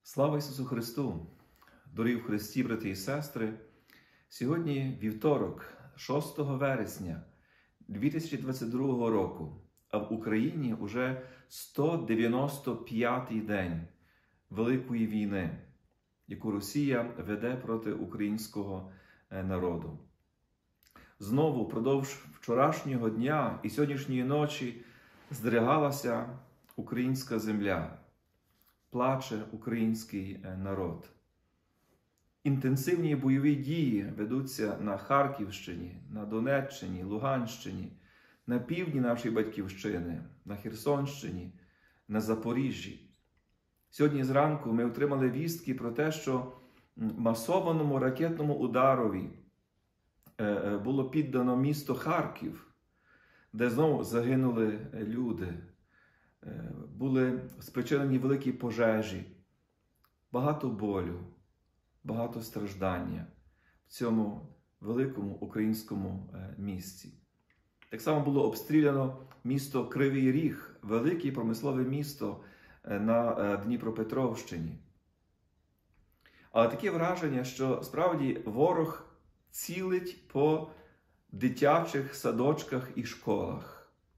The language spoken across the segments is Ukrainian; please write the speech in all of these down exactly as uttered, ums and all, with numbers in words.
Слава Ісусу Христу! Дорогі в Христі, брати і сестри! Сьогодні вівторок, шостого вересня дві тисячі двадцять другого року, а в Україні уже сто дев'яносто п'ятий день Великої війни, яку Росія веде проти українського народу. Знову впродовж вчорашнього дня і сьогоднішньої ночі здригалася українська земля. Плаче український народ. Інтенсивні бойові дії ведуться на Харківщині, на Донеччині, Луганщині, на півдні нашої батьківщини, на Херсонщині, на Запоріжжі. Сьогодні зранку ми отримали вістки про те, що масованому ракетному ударові було піддано місто Харків, де знову загинули люди. Були спричинені великі пожежі, багато болю, багато страждання в цьому великому українському місті. Так само було обстріляно місто Кривий Ріг, велике промислове місто на Дніпропетровщині. Але таке враження, що справді ворог цілить по дитячих садочках і школах.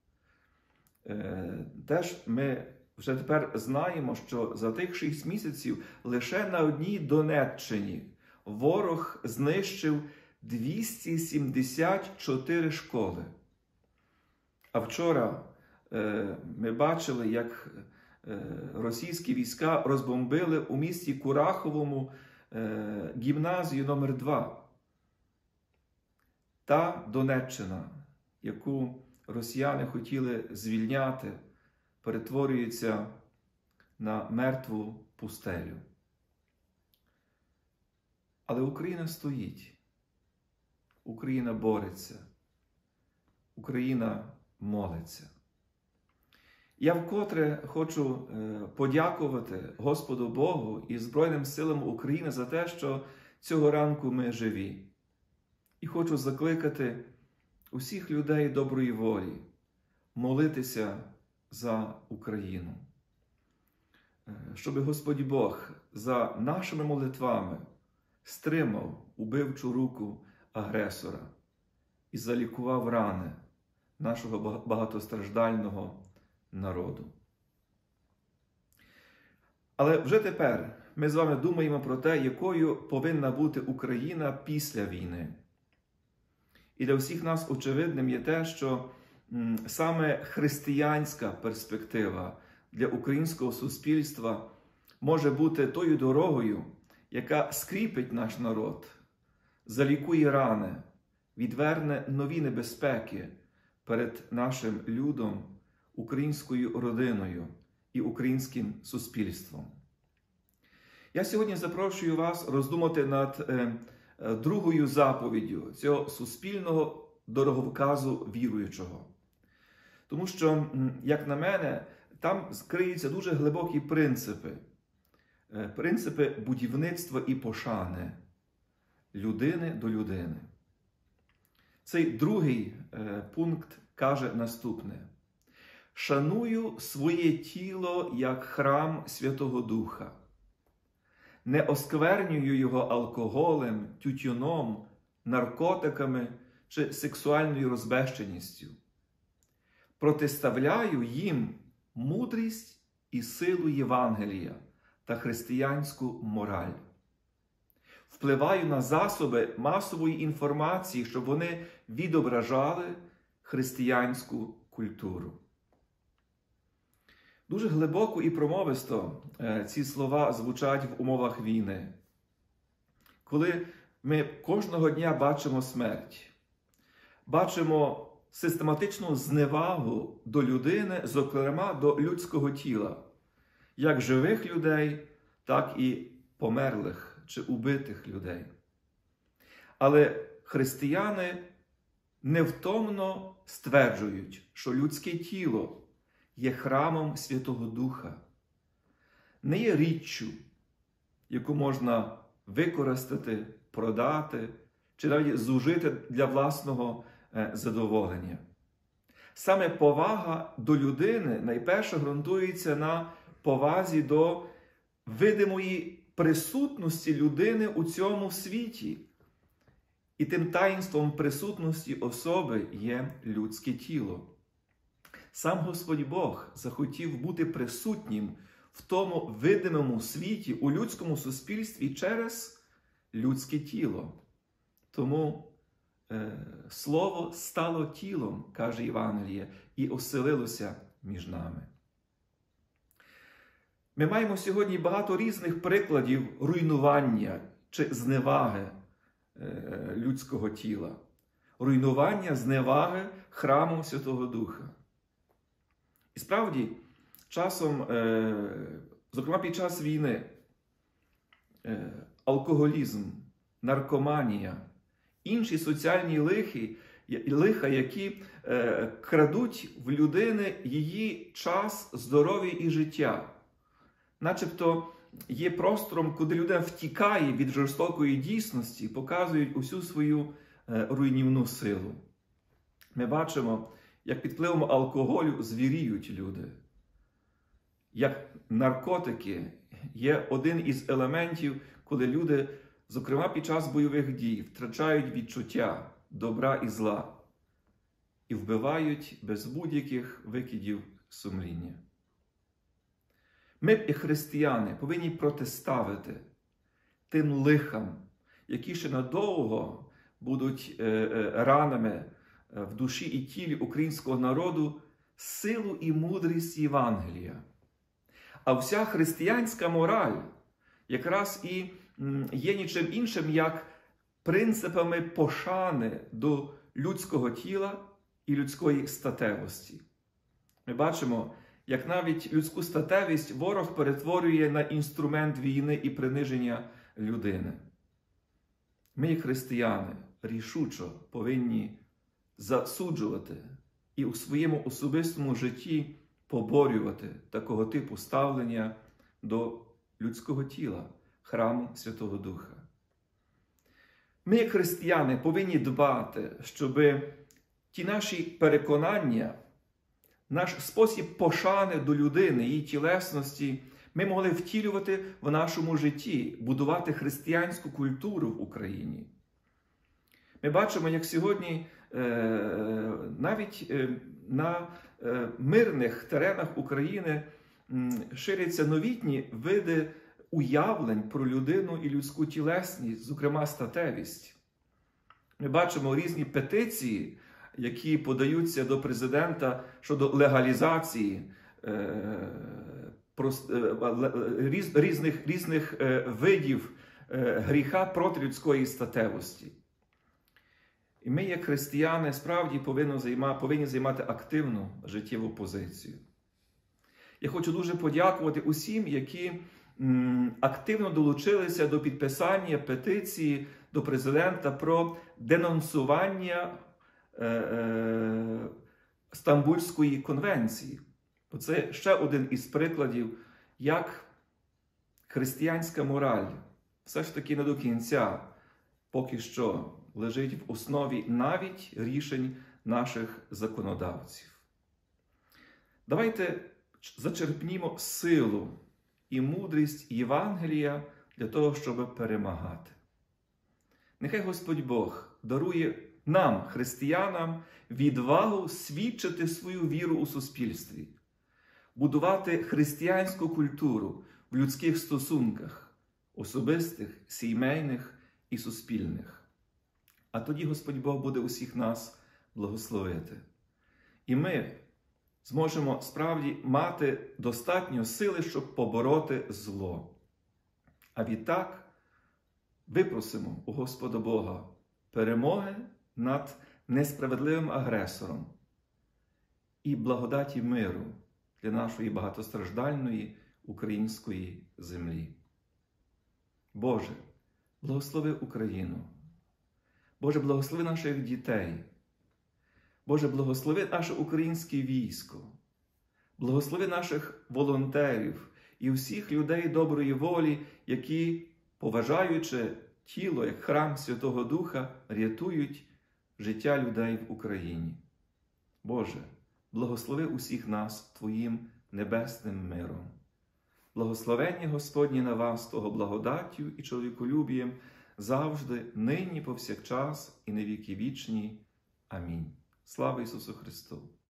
Теж ми вже тепер знаємо, що за тих шість місяців лише на одній Донеччині ворог знищив двісті сімдесят чотири школи. А вчора ми бачили, як російські війська розбомбили у місті Кураховому гімназію номер два. Та Донеччина, яку росіяни хотіли звільняти, перетворюється на мертву пустелю. Але Україна стоїть. Україна бореться. Україна молиться. Я вкотре хочу подякувати Господу Богу і Збройним силам України за те, що цього ранку ми живі. І хочу закликати усіх людей доброї волі молитися за Україну. Щоб Господь Бог за нашими молитвами стримав убивчу руку агресора і залікував рани нашого багатостраждального народу. Але вже тепер ми з вами думаємо про те, якою повинна бути Україна після війни. І для всіх нас очевидним є те, що м, саме християнська перспектива для українського суспільства може бути тою дорогою, яка скріпить наш народ, залікує рани, відверне нові небезпеки перед нашим людом, українською родиною і українським суспільством. Я сьогодні запрошую вас роздумати над е, другою заповіддю цього суспільного дороговказу віруючого. Тому що, як на мене, там скриються дуже глибокі принципи. Принципи будівництва і пошани людини до людини. Цей другий пункт каже наступне. «Шаную своє тіло як храм Святого Духа. Не осквернюю його алкоголем, тютюном, наркотиками чи сексуальною розбещеністю. Протиставляю їм мудрість і силу Євангелія та християнську мораль. Впливаю на засоби масової інформації, щоб вони відображали християнську культуру». Дуже глибоко і промовисто ці слова звучать в умовах війни. Коли ми кожного дня бачимо смерть, бачимо систематичну зневагу до людини, зокрема до людського тіла, як живих людей, так і померлих чи убитих людей. Але християни невтомно стверджують, що людське тіло є храмом Святого Духа, не є річчю, яку можна використати, продати, чи навіть зужити для власного задоволення. Саме повага до людини найперше ґрунтується на повазі до видимої присутності людини у цьому світі. І тим таїнством присутності особи є людське тіло. Сам Господь Бог захотів бути присутнім в тому видимому світі, у людському суспільстві через людське тіло. Тому е, Слово стало тілом, каже Євангеліє, і оселилося між нами. Ми маємо сьогодні багато різних прикладів руйнування чи зневаги е, людського тіла. Руйнування, зневаги храму Святого Духа. І справді, часом, е, зокрема під час війни, е, алкоголізм, наркоманія, інші соціальні лихи, лиха, які е, крадуть в людини її час, здоров'я і життя. Начебто є простором, куди людина втікає від жорстокої дійсності, показують усю свою е, руйнівну силу. Ми бачимо, як під впливом алкоголю звіріють люди. Як наркотики є один із елементів, коли люди, зокрема під час бойових дій, втрачають відчуття добра і зла і вбивають без будь-яких викидів сумління. Ми б і християни повинні протиставити тим лихам, які ще надовго будуть е, е, ранами в душі і тілі українського народу, силу і мудрість Євангелія. А вся християнська мораль якраз і є нічим іншим, як принципами пошани до людського тіла і людської статевості. Ми бачимо, як навіть людську статевість ворог перетворює на інструмент війни і приниження людини. Ми, як християни, рішучо повинні засуджувати і у своєму особистому житті поборювати такого типу ставлення до людського тіла, храму Святого Духа. Ми, як християни, повинні дбати, щоб ті наші переконання, наш спосіб пошани до людини, її тілесності, ми могли втілювати в нашому житті, будувати християнську культуру в Україні. Ми бачимо, як сьогодні навіть на мирних теренах України ширяться новітні види уявлень про людину і людську тілесність, зокрема статевість. Ми бачимо різні петиції, які подаються до президента щодо легалізації різних, різних видів гріха проти людської статевості. І ми, як християни, справді повинні займати, повинні займати активну життєву позицію. Я хочу дуже подякувати усім, які м, активно долучилися до підписання петиції до президента про денонсування е, е, Стамбульської конвенції. Бо це ще один із прикладів, як християнська мораль все ж таки не до кінця поки що лежить в основі навіть рішень наших законодавців. Давайте зачерпнімо силу і мудрість Євангелія для того, щоб перемагати. Нехай Господь Бог дарує нам, християнам, відвагу свідчити свою віру у суспільстві, будувати християнську культуру в людських стосунках, особистих, сімейних і суспільних. А тоді Господь Бог буде усіх нас благословити. І ми зможемо справді мати достатньо сили, щоб побороти зло. А відтак випросимо у Господа Бога перемоги над несправедливим агресором і благодаті миру для нашої багатостраждальної української землі. Боже, благослови Україну. Боже, благослови наших дітей. Боже, благослови наше українське військо. Благослови наших волонтерів і всіх людей доброї волі, які, поважаючи тіло як храм Святого Духа, рятують життя людей в Україні. Боже, благослови усіх нас Твоїм небесним миром. Благословення Господнє на вас, того благодаттю і чоловіколюбієм, завжди, нині, повсякчас і на віки вічні. Амінь. Слава Ісусу Христу!